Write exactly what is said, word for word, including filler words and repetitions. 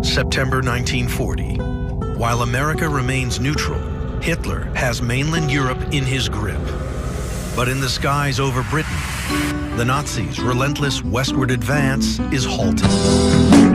September nineteen forty. While America remains neutral, Hitler has mainland Europe in his grip. But in the skies over Britain, the Nazis' relentless westward advance is halted.